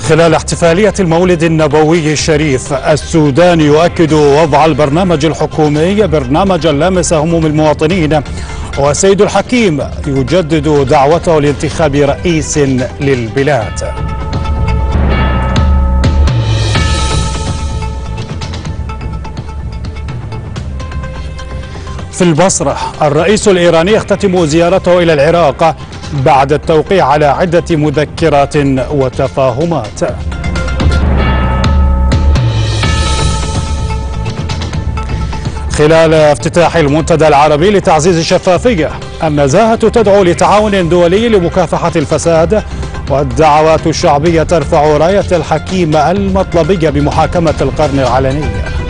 خلال احتفالية المولد النبوي الشريف، السودان يؤكد وضع البرنامج الحكومي برنامجا لامس هموم المواطنين، وسيد الحكيم يجدد دعوته لانتخاب رئيس للبلاد. في البصرة، الرئيس الإيراني يختتم زيارته إلى العراق بعد التوقيع على عدة مذكرات وتفاهمات. خلال افتتاح المنتدى العربي لتعزيز الشفافية، النزاهة تدعو لتعاون دولي لمكافحة الفساد، والدعوات الشعبية ترفع راية الحكيم المطلبية بمحاكمة القرن العلني.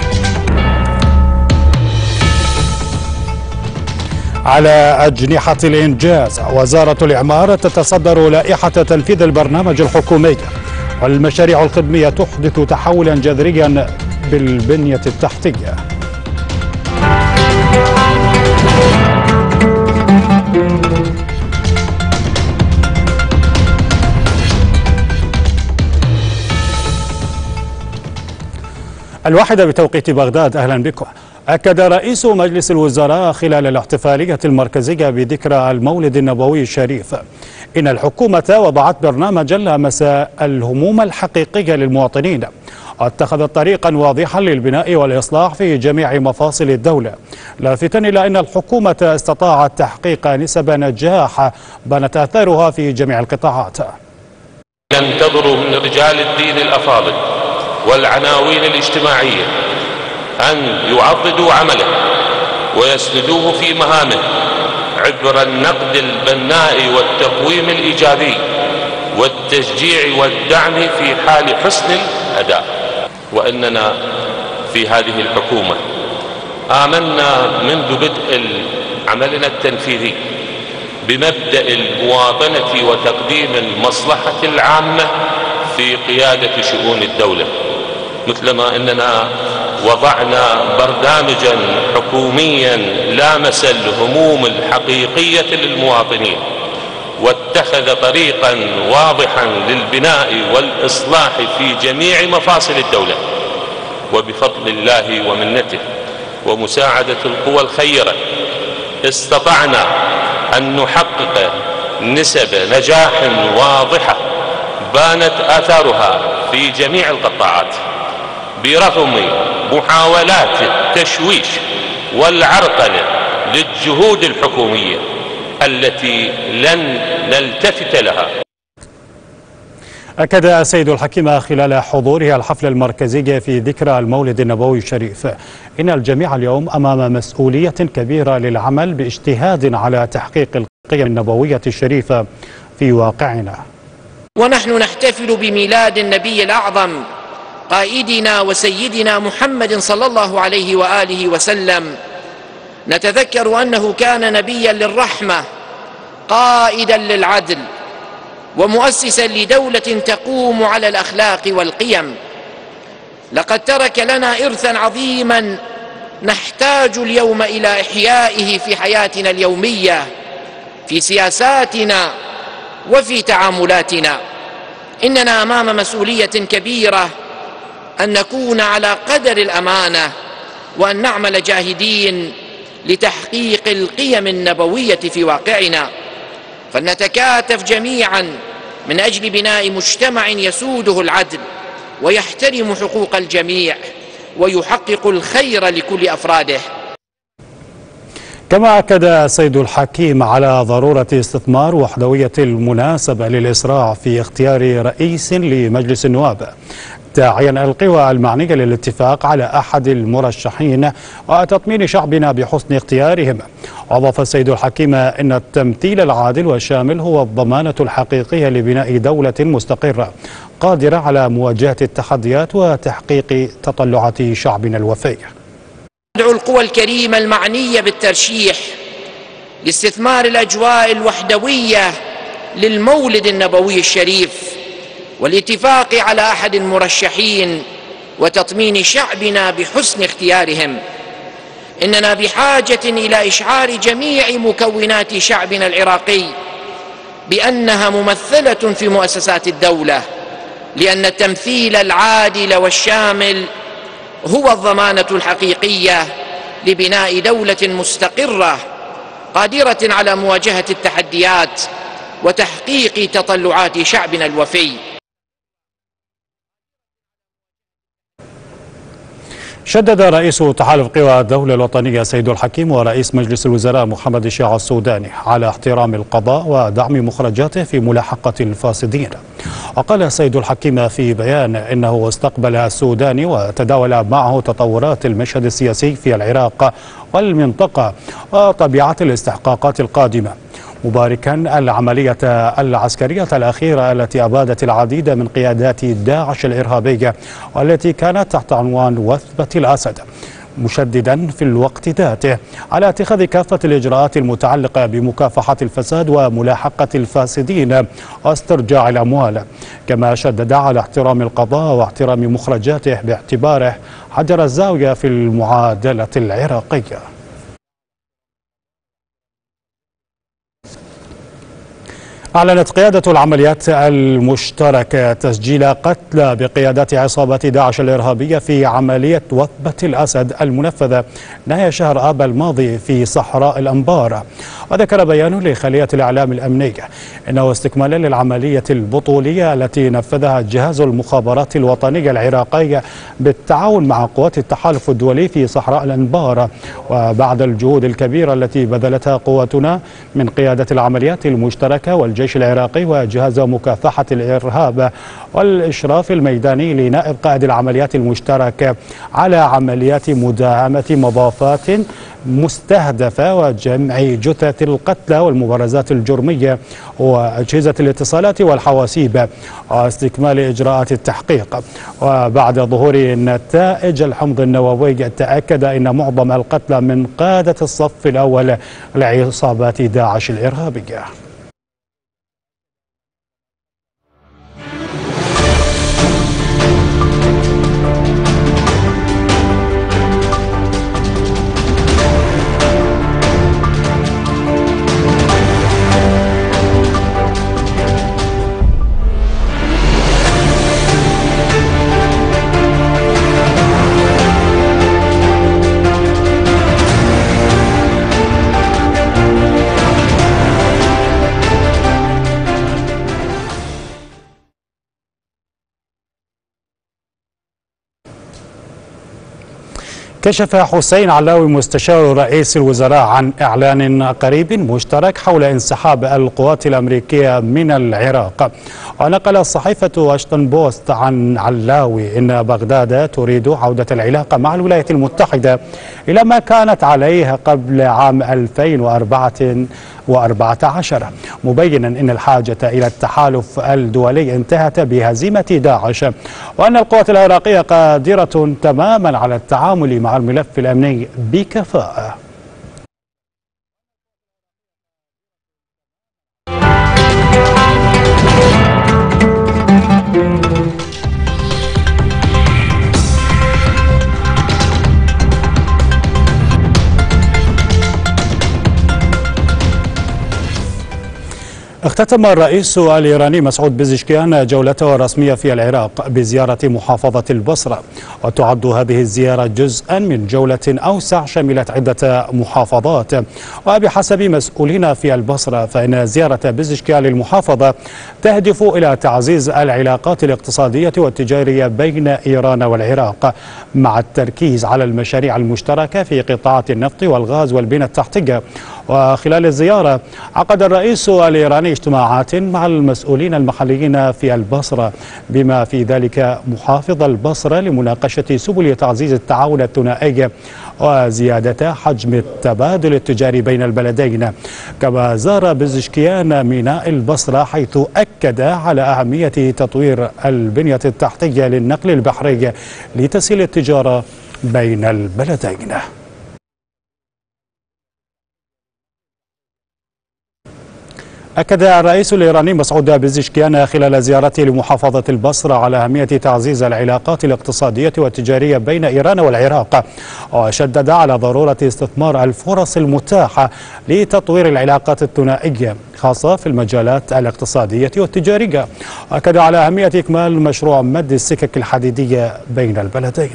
على أجنحة الإنجاز، وزارة الإعمار تتصدر لائحة تنفيذ البرنامج الحكومي، والمشاريع الخدمية تحدث تحولا جذريا بالبنية التحتية. الواحدة بتوقيت بغداد، أهلا بكم. أكد رئيس مجلس الوزراء خلال الاحتفالية المركزية بذكرى المولد النبوي الشريف إن الحكومة وضعت برنامجا لامس الهموم الحقيقية للمواطنين، واتخذت طريقا واضحا للبناء والإصلاح في جميع مفاصل الدولة، لافتا إلى أن الحكومة استطاعت تحقيق نسب نجاح بانت آثارها في جميع القطاعات. ننتظر من رجال الدين الأفاضل والعناوين الاجتماعية أن يعضدوا عمله ويسندوه في مهامه عبر النقد البناء والتقويم الإيجابي والتشجيع والدعم في حال حسن الأداء. وأننا في هذه الحكومة آمنا منذ بدء عملنا التنفيذي بمبدأ المواطنة وتقديم المصلحة العامة في قيادة شؤون الدولة، مثلما أننا وضعنا برنامجا حكوميا لامس الهموم الحقيقية للمواطنين، واتخذ طريقا واضحا للبناء والإصلاح في جميع مفاصل الدولة. وبفضل الله ومنته ومساعدة القوى الخيرة استطعنا أن نحقق نسب نجاح واضحة بانت آثارها في جميع القطاعات، برغم محاولات التشويش والعرقلة للجهود الحكومية التي لن نلتفت لها. أكد السيد الحكيم خلال حضوره الحفل المركزي في ذكرى المولد النبوي الشريف إن الجميع اليوم أمام مسؤولية كبيرة للعمل باجتهاد على تحقيق القيم النبوية الشريفة في واقعنا. ونحن نحتفل بميلاد النبي الأعظم قائدنا وسيدنا محمد صلى الله عليه وآله وسلم. نتذكر أنه كان نبيا للرحمة، قائدا للعدل، ومؤسسا لدولة تقوم على الأخلاق والقيم. لقد ترك لنا إرثا عظيما نحتاج اليوم إلى إحيائه في حياتنا اليومية، في سياساتنا وفي تعاملاتنا. إننا أمام مسؤولية كبيرة أن نكون على قدر الأمانة، وأن نعمل جاهدين لتحقيق القيم النبوية في واقعنا، فلنتكاتف جميعا من أجل بناء مجتمع يسوده العدل ويحترم حقوق الجميع ويحقق الخير لكل أفراده. كما أكد السيد الحكيم على ضرورة استثمار وحدوية المناسبة للإسراع في اختيار رئيس لمجلس النواب، داعيا القوى المعنية للاتفاق على أحد المرشحين وتطمين شعبنا بحسن اختيارهم. وأضاف السيد الحكيم أن التمثيل العادل والشامل هو الضمانة الحقيقية لبناء دولة مستقرة قادرة على مواجهة التحديات وتحقيق تطلعات شعبنا الوفي. ندعو القوى الكريمة المعنية بالترشيح لاستثمار الأجواء الوحدوية للمولد النبوي الشريف والاتفاق على أحد المرشحين وتطمين شعبنا بحسن اختيارهم. إننا بحاجة إلى إشعار جميع مكونات شعبنا العراقي بأنها ممثلة في مؤسسات الدولة، لأن التمثيل العادل والشامل هو الضمانة الحقيقية لبناء دولة مستقرة قادرة على مواجهة التحديات وتحقيق تطلعات شعبنا الوفي. شدد رئيس تحالف قوى الدولة الوطنية سيد الحكيم ورئيس مجلس الوزراء محمد الشيع السوداني على احترام القضاء ودعم مخرجاته في ملاحقة الفاسدين. وقال سيد الحكيم في بيان إنه استقبل السوداني وتداول معه تطورات المشهد السياسي في العراق والمنطقة وطبيعة الاستحقاقات القادمة، مباركا العملية العسكرية الأخيرة التي أبادت العديد من قيادات داعش الإرهابية والتي كانت تحت عنوان وثبة الأسد، مشددا في الوقت ذاته على اتخاذ كافة الإجراءات المتعلقة بمكافحة الفساد وملاحقة الفاسدين واسترجاع الأموال، كما شدد على احترام القضاء واحترام مخرجاته باعتباره حجر الزاوية في المعادلة العراقية. أعلنت قيادة العمليات المشتركة تسجيل قتلى بقيادات عصابة داعش الإرهابية في عملية وثبة الأسد المنفذة نهاية شهر آب الماضي في صحراء الأنبار. وذكر بيان لخلية الإعلام الأمنية إنه استكمالا للعملية البطولية التي نفذها جهاز المخابرات الوطني العراقي بالتعاون مع قوات التحالف الدولي في صحراء الأنبار، وبعد الجهود الكبيرة التي بذلتها قواتنا من قيادة العمليات المشتركة والجيش العراقي وجهاز مكافحة الإرهاب والإشراف الميداني لنائب قائد العمليات المشتركة على عمليات مداهمة مضافات مستهدفة وجمع جثث القتلى والمبارزات الجرمية وأجهزة الاتصالات والحواسيب واستكمال إجراءات التحقيق. وبعد ظهور نتائج الحمض النووي تأكد أن معظم القتلى من قادة الصف الأول لعصابات داعش الإرهابية. كشف حسين علاوي مستشار رئيس الوزراء عن إعلان قريب مشترك حول انسحاب القوات الأمريكية من العراق. ونقل صحيفة واشنطن بوست عن علاوي إن بغداد تريد عودة العلاقة مع الولايات المتحدة إلى ما كانت عليه قبل عام 2014، مبينا أن الحاجة إلى التحالف الدولي انتهت بهزيمة داعش، وأن القوات العراقية قادرة تماما على التعامل مع الملف الأمني بكفاءة. اختتم الرئيس الإيراني مسعود بزشكيان جولته الرسمية في العراق بزيارة محافظة البصرة، وتعد هذه الزيارة جزءا من جولة أوسع شملت عدة محافظات. وبحسب مسؤولين في البصرة فإن زيارة بزشكيان للمحافظة تهدف إلى تعزيز العلاقات الاقتصادية والتجارية بين إيران والعراق، مع التركيز على المشاريع المشتركة في قطاعات النفط والغاز والبنى التحتية. وخلال الزيارة عقد الرئيس الإيراني اجتماعات مع المسؤولين المحليين في البصرة بما في ذلك محافظ البصرة لمناقشة سبل تعزيز التعاون الثنائي وزيادة حجم التبادل التجاري بين البلدين. كما زار بزشكيان ميناء البصرة حيث أكد على أهمية تطوير البنية التحتية للنقل البحري لتسهيل التجارة بين البلدين. أكد الرئيس الإيراني مسعود بزشكيان خلال زيارته لمحافظة البصرة على أهمية تعزيز العلاقات الاقتصادية والتجارية بين إيران والعراق، وشدد على ضرورة استثمار الفرص المتاحة لتطوير العلاقات الثنائية خاصة في المجالات الاقتصادية والتجارية. أكد على أهمية إكمال مشروع مد السكك الحديدية بين البلدين.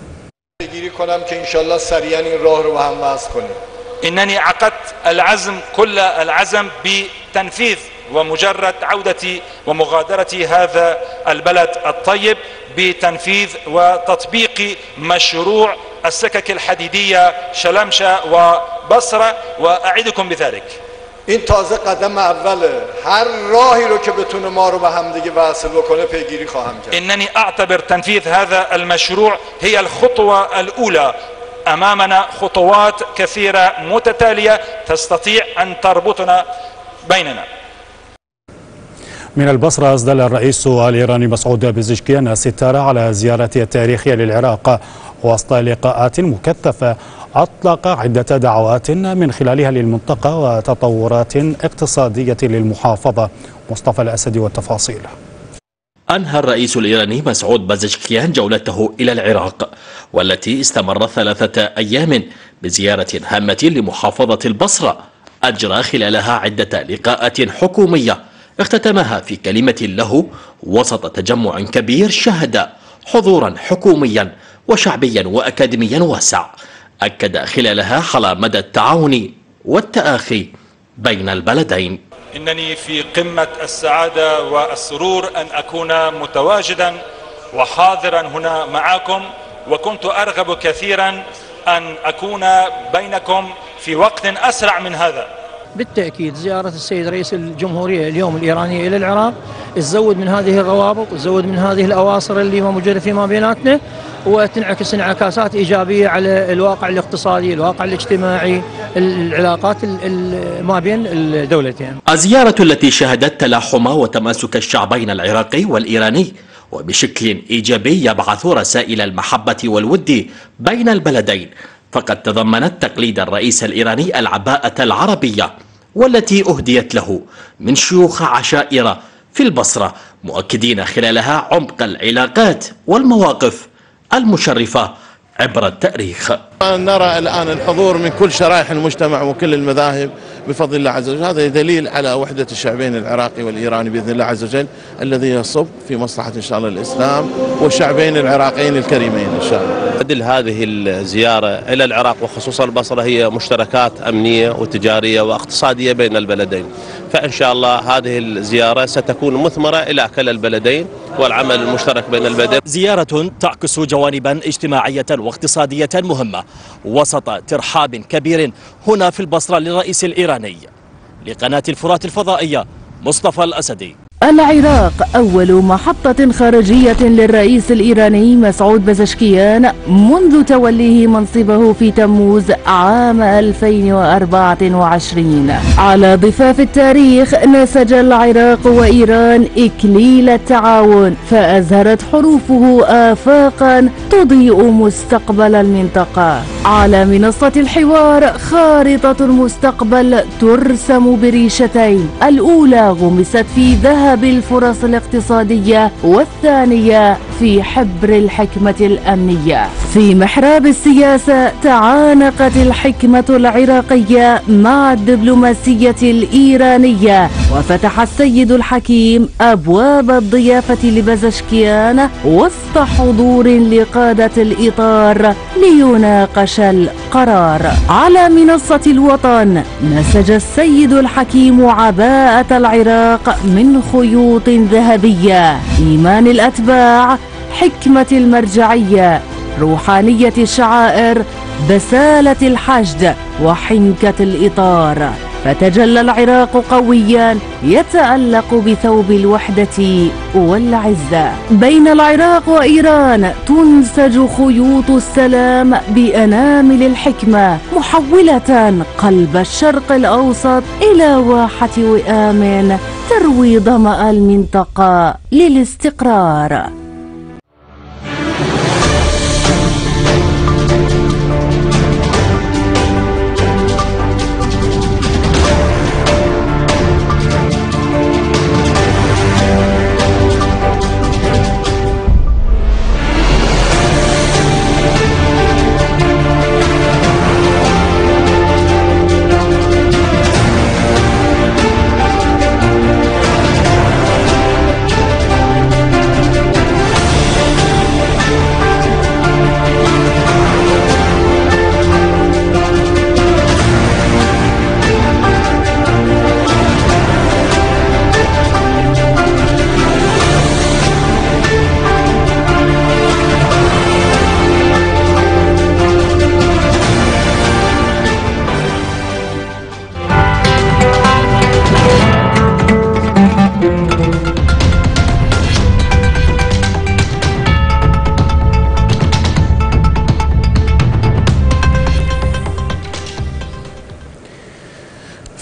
إنني عقدت كل العزم بتنفيذ ومجرد عودتي ومغادرة هذا البلد الطيب بتنفيذ وتطبيق مشروع السكك الحديدية شلمشة وبصرة، وأعدكم بذلك. این تازه قدم اوله، هر راهی رو که بتونه ما رو به هم دیگه وصل بکنه پیگیری خواهم کرد. إنني أعتبر تنفيذ هذا المشروع هي الخطوة الأولى، أمامنا خطوات كثيرة متتالية تستطيع أن تربطنا بيننا. من البصرة أسدل الرئيس الإيراني مسعود بزشكيان الستارة على زيارته التاريخية للعراق وسط لقاءات مكثفة أطلق عدة دعوات من خلالها للمنطقة وتطورات اقتصادية للمحافظة. مصطفى الأسدي والتفاصيل. أنهى الرئيس الإيراني مسعود بزشكيان جولته إلى العراق، والتي استمرت 3 أيام بزيارة هامة لمحافظة البصرة أجرى خلالها عدة لقاءات حكومية اختتمها في كلمة له وسط تجمع كبير شهد حضورا حكوميا وشعبيا وأكاديميا واسع، أكد خلالها على مدى التعاون والتآخي بين البلدين. إنني في قمة السعادة والسرور أن أكون متواجدا وحاضرا هنا معكم، وكنت أرغب كثيرا أن أكون بينكم في وقت أسرع من هذا. بالتأكيد زيارة السيد رئيس الجمهورية اليوم الإيرانية إلى العراق تزود من هذه الروابط وتزود من هذه الأواصر اللي موجودة فيما بيناتنا، وتنعكس انعكاسات إيجابية على الواقع الاقتصادي، الواقع الاجتماعي، العلاقات ما بين الدولتين. الزيارة التي شهدت تلاحم وتماسك الشعبين العراقي والإيراني وبشكل إيجابي يبعث رسائل المحبة والود بين البلدين، فقد تضمنت تقليد الرئيس الإيراني العباءة العربية والتي أهديت له من شيوخ عشائر في البصرة، مؤكدين خلالها عمق العلاقات والمواقف المشرفة عبر التاريخ. نرى الآن الحضور من كل شرائح المجتمع وكل المذاهب بفضل الله عز وجل، هذا دليل على وحدة الشعبين العراقي والإيراني بإذن الله عز وجل، الذي يصب في مصلحة إن شاء الله الإسلام والشعبين العراقيين الكريمين إن شاء الله. بدل هذه الزيارة إلى العراق وخصوصا البصرة هي مشتركات أمنية وتجارية واقتصادية بين البلدين، فإن شاء الله هذه الزيارة ستكون مثمرة إلى كلا البلدين والعمل المشترك بين البلدين. زيارة تعكس جوانبا اجتماعية واقتصادية مهمة وسط ترحاب كبير هنا في البصرة للرئيس الإيراني. لقناة الفرات الفضائية، مصطفى الأسدي. العراق أول محطة خارجية للرئيس الإيراني مسعود بزشكيان منذ توليه منصبه في تموز عام 2024. على ضفاف التاريخ نسج العراق وإيران إكليل التعاون، فأزهرت حروفه آفاقا تضيء مستقبل المنطقة. على منصة الحوار خارطة المستقبل ترسم بريشتين، الأولى غمست في ذهب الفرص الاقتصادية، والثانية في حبر الحكمة الأمنية. في محراب السياسة تعانقت الحكمة العراقية مع الدبلوماسية الإيرانية، وفتح السيد الحكيم أبواب الضيافة لبزشكيان وسط حضور لقادة الإطار ليناقش القرار. على منصة الوطن نسج السيد الحكيم عباءة العراق من خيوط ذهبية، إيمان الأتباع، حكمة المرجعية، روحانية الشعائر، بسالة الحشد، وحنكة الإطار، فتجلى العراق قويا يتألق بثوب الوحدة والعزة. بين العراق وإيران تنسج خيوط السلام بأنامل الحكمة، محولة قلب الشرق الأوسط إلى واحة وئام تروي ظمأ المنطقة للاستقرار.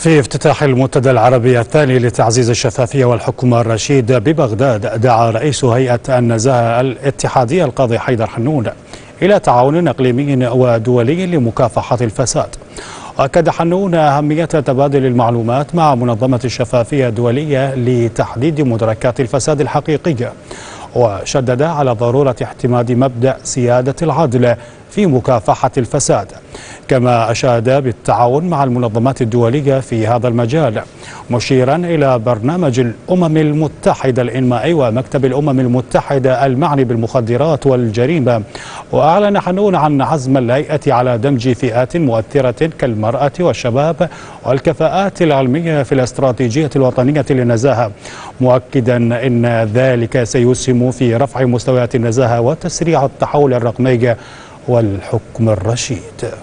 في افتتاح المنتدى العربي الثاني لتعزيز الشفافية والحكومة الرشيد ببغداد، دعا رئيس هيئة النزاهة الاتحادية القاضي حيدر حنون إلى تعاون إقليمي ودولي لمكافحة الفساد. وأكد حنون أهمية تبادل المعلومات مع منظمة الشفافية الدولية لتحديد مدركات الفساد الحقيقية، وشدد على ضرورة اعتماد مبدأ سيادة العدل في مكافحة الفساد. كما أشاد بالتعاون مع المنظمات الدولية في هذا المجال، مشيرا إلى برنامج الأمم المتحدة الإنمائي ومكتب الأمم المتحدة المعني بالمخدرات والجريمة. وأعلن حنون عن عزم الهيئة على دمج فئات مؤثرة كالمرأة والشباب والكفاءات العلمية في الاستراتيجية الوطنية للنزاهة، مؤكدا أن ذلك سيسهم في رفع مستويات النزاهة وتسريع التحول الرقمي والحكم الرشيد.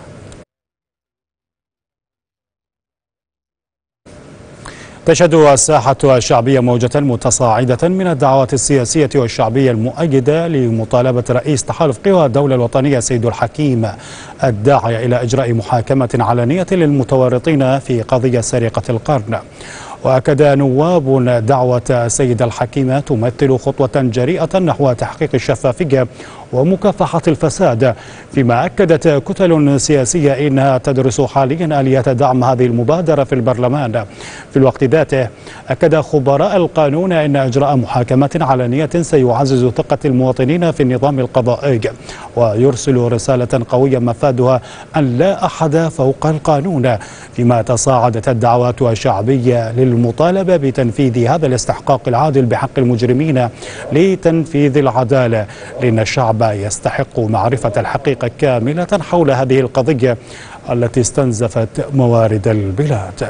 تشهد الساحة الشعبية موجة متصاعدة من الدعوات السياسية والشعبية المؤيدة لمطالبة رئيس تحالف قوى الدولة الوطنية سيد الحكيم الداعية إلى إجراء محاكمة علنية للمتورطين في قضية سرقة القرن. وأكد نواب دعوة سيد الحكيم تمثل خطوة جريئة نحو تحقيق الشفافية ومكافحة الفساد، فيما أكدت كتل سياسية إنها تدرس حاليا آلية دعم هذه المبادرة في البرلمان. في الوقت ذاته أكد خبراء القانون أن إجراء محاكمة علنية سيعزز ثقة المواطنين في النظام القضائي ويرسل رسالة قوية مفادها أن لا أحد فوق القانون، فيما تصاعدت الدعوات الشعبية للمطالبة بتنفيذ هذا الاستحقاق العادل بحق المجرمين لتنفيذ العدالة، لأن الشعب يستحق معرفة الحقيقة كاملة حول هذه القضية التي استنزفت موارد البلاد.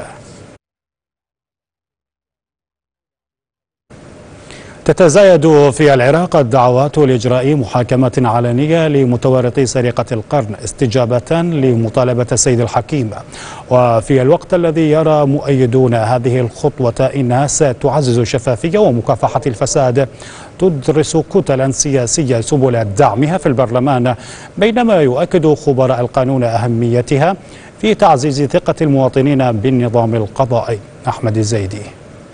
تتزايد في العراق الدعوات لإجراء محاكمة علنية لمتورطي سرقة القرن استجابة لمطالبة السيد الحكيم، وفي الوقت الذي يرى مؤيدون هذه الخطوة إنها ستعزز الشفافية ومكافحة الفساد، تدرس كتلا سياسية سبل دعمها في البرلمان، بينما يؤكد خبراء القانون أهميتها في تعزيز ثقة المواطنين بالنظام القضائي. أحمد الزيدي.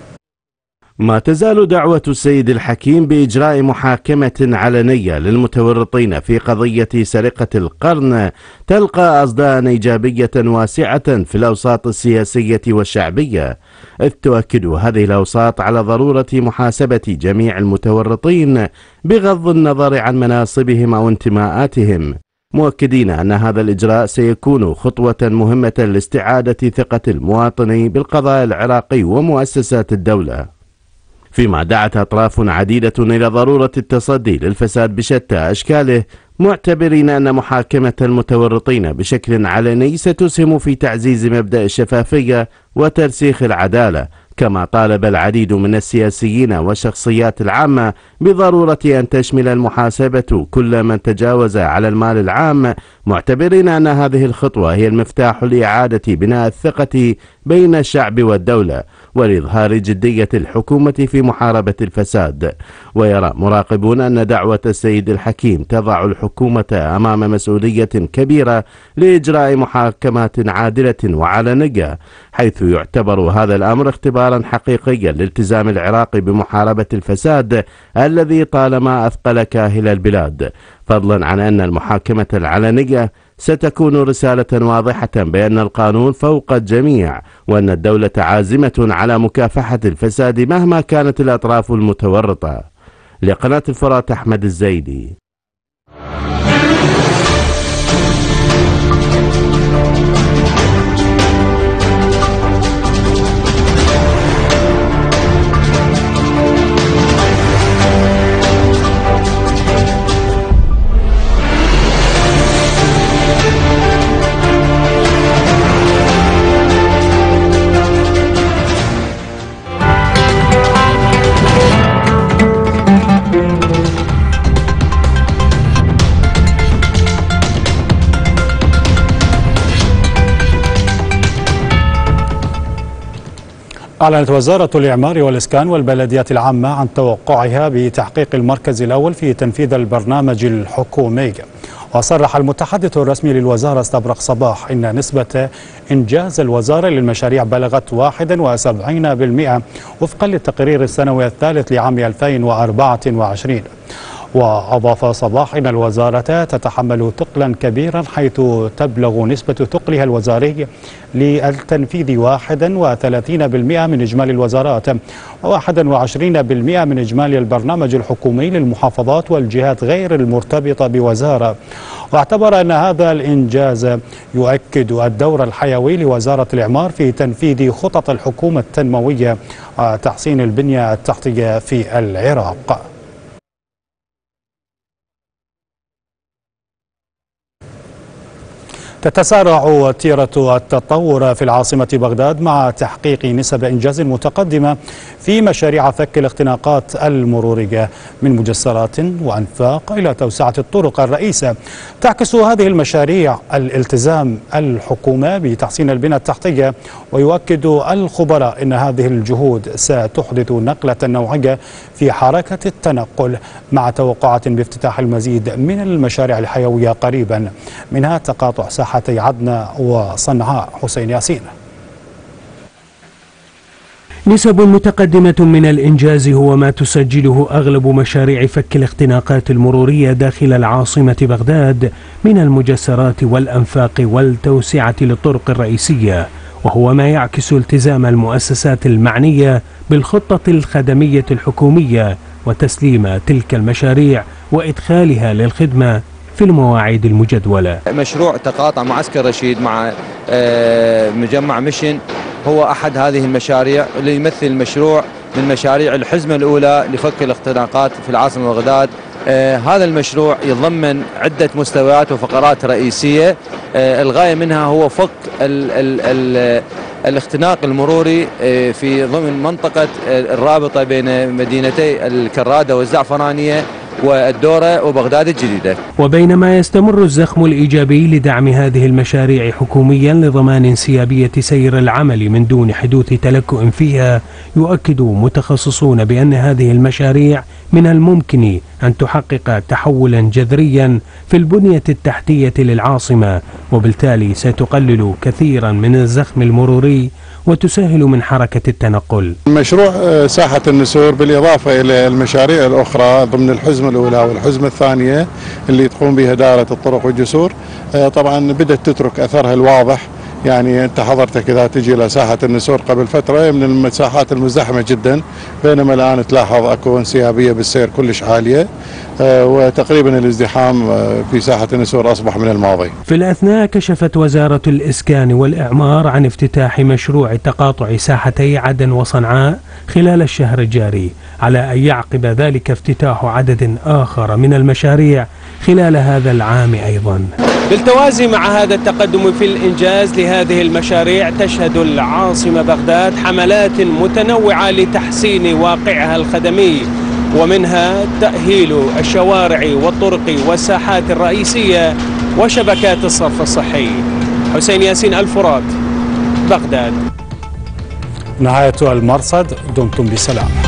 ما تزال دعوة السيد الحكيم بإجراء محاكمة علنية للمتورطين في قضية سرقة القرن تلقى أصداء إيجابية واسعة في الأوساط السياسية والشعبية، إذ تؤكد هذه الأوساط على ضرورة محاسبة جميع المتورطين بغض النظر عن مناصبهم أو انتماءاتهم، مؤكدين أن هذا الإجراء سيكون خطوة مهمة لاستعادة ثقة المواطن بالقضاء العراقي ومؤسسات الدولة. فيما دعت أطراف عديدة إلى ضرورة التصدي للفساد بشتى أشكاله، معتبرين أن محاكمة المتورطين بشكل علني ستسهم في تعزيز مبدأ الشفافية وترسيخ العدالة. كما طالب العديد من السياسيين والشخصيات العامة بضرورة أن تشمل المحاسبة كل من تجاوز على المال العام، معتبرين أن هذه الخطوة هي المفتاح لإعادة بناء الثقة بين الشعب والدولة ولإظهار جدية الحكومة في محاربة الفساد. ويرى مراقبون أن دعوة السيد الحكيم تضع الحكومة أمام مسؤولية كبيرة لإجراء محاكمات عادلة وعلنية، حيث يعتبر هذا الأمر اختبارا حقيقيا لالتزام العراق بمحاربة الفساد الذي طالما أثقل كاهل البلاد، فضلا عن أن المحاكمة العلنية ستكون رسالة واضحة بأن القانون فوق الجميع، وأن الدولة عازمة على مكافحة الفساد مهما كانت الأطراف المتورطة. لقناة الفرات، أحمد الزيدي. أعلنت وزارة الإعمار والإسكان والبلديات العامة عن توقعها بتحقيق المركز الأول في تنفيذ البرنامج الحكومي. وصرح المتحدث الرسمي للوزارة استبرق صباح إن نسبة إنجاز الوزارة للمشاريع بلغت 71% وفقا للتقرير السنوي الثالث لعام 2024. وأضاف صباح إن الوزارة تتحمل ثقلا كبيرا حيث تبلغ نسبة ثقلها الوزاري للتنفيذ 31% من إجمالي الوزارات و21% من إجمالي البرنامج الحكومي للمحافظات والجهات غير المرتبطة بوزارة. واعتبر أن هذا الإنجاز يؤكد الدور الحيوي لوزارة الإعمار في تنفيذ خطط الحكومة التنموية وتحسين البنية التحتية في العراق. تتسارع وتيرة التطور في العاصمة بغداد مع تحقيق نسب إنجاز متقدمة في مشاريع فك الاختناقات المرورية من مجسرات وأنفاق إلى توسعة الطرق الرئيسة. تعكس هذه المشاريع الالتزام الحكومة بتحسين البنية التحتية، ويؤكد الخبراء أن هذه الجهود ستحدث نقلة نوعية في حركة التنقل مع توقعات بافتتاح المزيد من المشاريع الحيوية قريبا، منها تقاطع ساحتي عدن وصنعاء. حسين ياسين. نسب متقدمة من الإنجاز هو ما تسجله أغلب مشاريع فك الاختناقات المرورية داخل العاصمة بغداد من المجسرات والأنفاق والتوسعة للطرق الرئيسية، وهو ما يعكس التزام المؤسسات المعنية بالخطة الخدمية الحكومية وتسليم تلك المشاريع وإدخالها للخدمة في المواعيد المجدولة. مشروع تقاطع معسكر رشيد مع مجمع مشن هو أحد هذه المشاريع اللي يمثل مشروع من مشاريع الحزمة الأولى لفك الاختناقات في العاصمة بغداد. هذا المشروع يتضمن عدة مستويات وفقرات رئيسية، الغاية منها هو فك الاختناق المروري في ضمن منطقة الرابطة بين مدينتي الكرادة والزعفرانية والدورة وبغداد الجديدة. وبينما يستمر الزخم الإيجابي لدعم هذه المشاريع حكوميا لضمان انسيابية سير العمل من دون حدوث تلكؤ فيها، يؤكد متخصصون بأن هذه المشاريع من الممكن أن تحقق تحولا جذريا في البنية التحتية للعاصمة، وبالتالي ستقلل كثيرا من الزخم المروري وتسهل من حركة التنقل. مشروع ساحة النسور بالإضافة إلى المشاريع الأخرى ضمن الحزمة الأولى والحزمة الثانية اللي تقوم بها دائرة الطرق والجسور، طبعا بدأت تترك أثرها الواضح. يعني أنت حضرتك إذا تجي إلى ساحة النسور قبل فترة من المساحات المزدحمة جدا، بينما الآن تلاحظ أكو انسيابية بالسير كلش عالية، وتقريبا الازدحام في ساحة النسور أصبح من الماضي. في الأثناء كشفت وزارة الإسكان والإعمار عن افتتاح مشروع تقاطع ساحتي عدن وصنعاء خلال الشهر الجاري، على أن يعقب ذلك افتتاح عدد آخر من المشاريع خلال هذا العام أيضا. بالتوازي مع هذا التقدم في الإنجاز لهذه المشاريع، تشهد العاصمة بغداد حملات متنوعة لتحسين واقعها الخدمي، ومنها تأهيل الشوارع والطرق والساحات الرئيسية وشبكات الصرف الصحي. حسين ياسين، الفرات، بغداد. نهاية المرصد، دمتم بسلام.